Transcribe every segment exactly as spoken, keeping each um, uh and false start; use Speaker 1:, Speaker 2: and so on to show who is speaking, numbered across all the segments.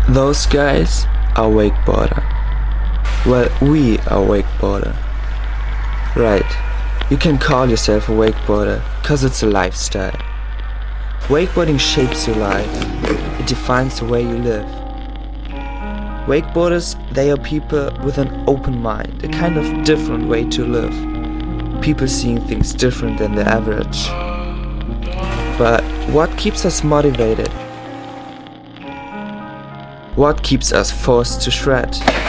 Speaker 1: Those guys are wakeboarder. Well, we are wakeboarder. Right, you can call yourself a wakeboarder, cause it's a lifestyle. Wakeboarding shapes your life, it defines the way you live. Wakeboarders, they are people with an open mind, a kind of different way to live. People seeing things different than the average. But what keeps us motivated? What keeps us forced to shred?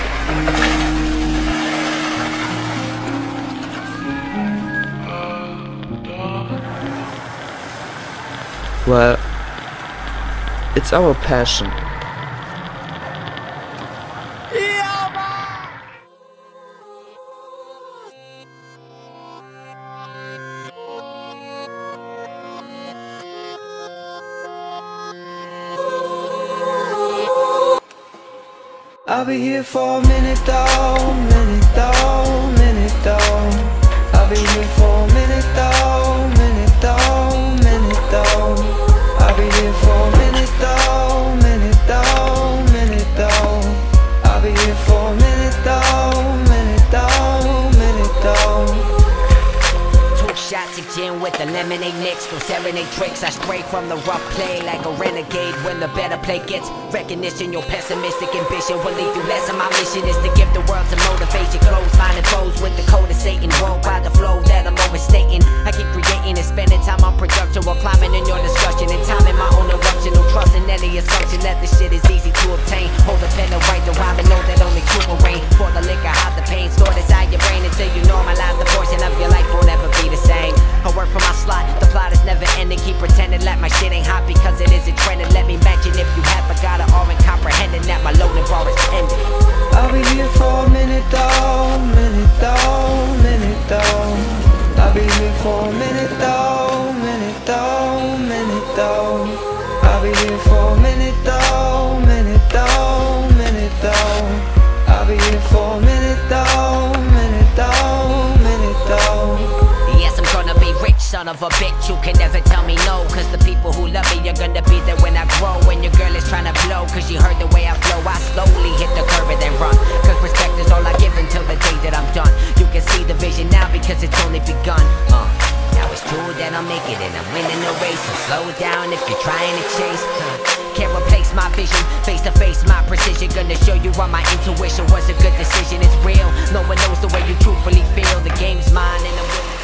Speaker 1: Well, it's our passion.
Speaker 2: I'll be here for a minute though, minute though, minute though. I'll be here for a minute though, minute though, minute though. I'll be here for a minute though, minute though, minute though. I'll be here for a minute though, minute though, minute though.
Speaker 3: Shots of gin with the lemonade mix. Those serenade tricks, I stray from the rough play like a renegade. When the better play gets recognition, your pessimistic ambition will leave you less. And my mission is to give the world some motivation. Close-minded foes with the code of Satan. Won't by the flow that I'm overstating. I keep creating and spending time on production while climbing in your discussion and timing my own eruption. No trust in any assumption that this shit is easy to obtain. Hold the pen and write the rhyme and know that only truth will reign. Pour the liquor, hide the pain, store inside your brain until you normalize the portion of your life will never be the same. I work for my slot, the plot is never ending. Keep pretending like my shit ain't hot because it isn't trending. Let me mention if you have forgot it or ain't comprehending that my loading bar is ending.
Speaker 2: I'll be here for a minute though, minute though, minute though. I'll be here for a minute though, minute though, minute though. I'll be here for a minute though, minute though, minute though. I'll be here for a minute though, minute though, minute though.
Speaker 3: Yes, I'm gonna be rich, son of a bitch. You can never tell me no, cause the people who love me are gonna be there when I grow. When your girl is trying to blow, cause she heard the way I flow, I slowly hit the curb and then run. Cause respect is all I give until the day that I'm done. You can see the vision now because it's only begun. uh, Now it's true that I'll make it and I'm winning the race. So slow down if you're trying to chase. uh, Can't replace my vision, face to face my precision. Gonna show you why my intuition was a good decision. It's real, no one knows the way you truthfully feel. The game's mine and I'm winning.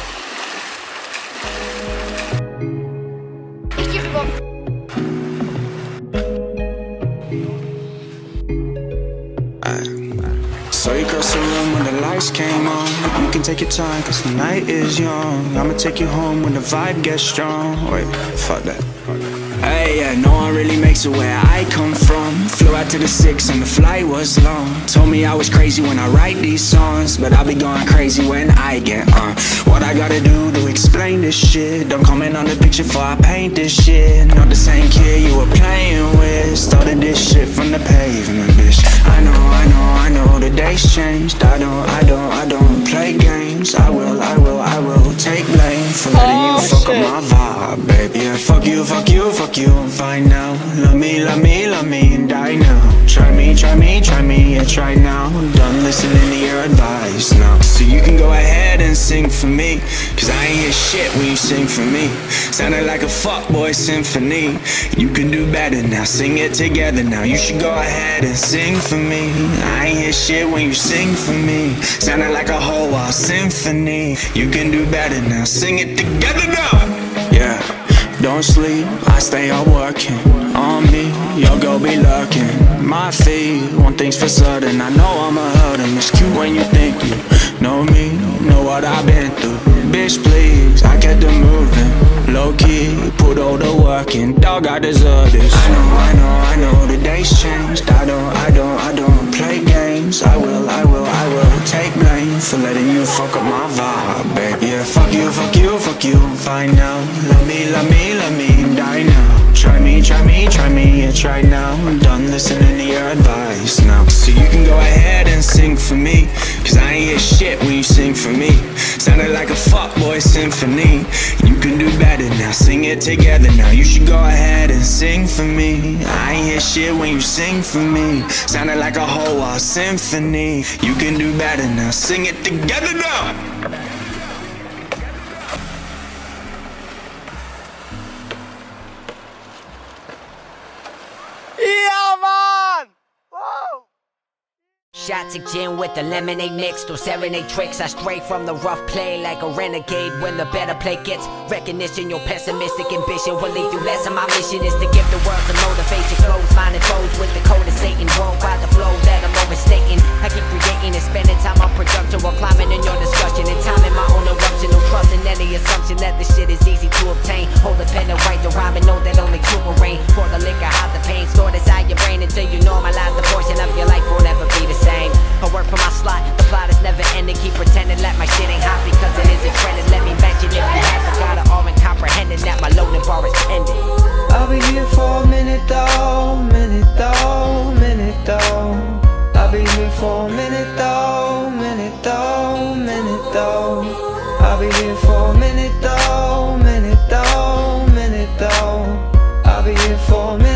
Speaker 4: So you crossed the room when the lights came on. You can take your time cause the night is young. I'ma take you home when the vibe gets strong. Wait, fuck that. Hey, yeah, no one really makes it where I come from. Flew out to the six and the flight was long. Told me I was crazy when I write these songs, but I'll be going crazy when I get on. What I gotta do to explain this shit? Don't comment on the picture before I paint this shit. Not the same kid you were playing with. Started this shit from the pavement, bitch. I know, I know, I know the days changed. I don't, I don't, I don't play games. I will, I will, I will take blame for letting you fuck up my vibe, baby. Yeah, fuck you, fuck you, fuck you, I'm fine now. Love me, love me, love me and die now. Try me, try me, try me, yeah, try now. I'm done listening to your advice now. So you can go ahead and sing for me, cause I ain't hear shit when you sing for me. Sounded like a fuckboy symphony. You can do better now, sing it together now. You should go ahead and sing for me. I ain't hear shit when you sing for me. Sounded like a whole wild symphony. You can do better now, sing it together now. Yeah. Don't sleep, I stay up working on me, your girl be lurking. My feet, want things for certain. I know I'm a hurt and it's cute when you think you know me, know what I've been through. Bitch please, I kept it moving, low key, put all the work in. Dog, I deserve this. I know, I know, I know the days changed. I don't, I don't, I don't play games. I will, I will, I will take blame for letting you fuck up my vibe, baby. Yeah, fuck you, fuck you, fuck you, I'm fine now. Love me, love me, let me die now. Try me, try me, try me, yeah, try now. I'm done listening to your advice now. So you can go ahead and sing for me, cause I ain't hear shit when you sing for me. Sounded like a fuckboy symphony. You can do better now, sing it together now. You should go ahead and sing for me. I ain't hear shit when you sing for me. Sounded like a whole uh, symphony. You can do better now, sing it together now.
Speaker 5: Yeah, man! Whoa!
Speaker 3: Shots of gin with the lemonade mixed or serenade tricks. I stray from the rough play like a renegade. When the better play gets recognition, your pessimistic ambition will leave you less. And my mission is to give the world some motivation. Close-minded foes with the code of Satan. Worldwide the flow that I'm overstating. I keep creating and spending time on production while climbing in your discussion and timing my own eruption. No trust in any assumption that this shit is easy to obtain. Hold the pen and write the rhyme and know that only truth will reign. Pour the liquor, hide the pain, store it inside your brain until you normalize the portion of your life will never be the same. I work for my slot, the plot is never ending. Keep pretending like my shit ain't hot because it isn't trending. Let me mention if you haven't got it all and comprehending that my loading bar is ending.
Speaker 2: I'll be here for a minute though, minute though, minute though. I'll be here for a minute though, minute though, minute though. I'll be here for a minute though, minute though, minute though. I'll be here for a minute.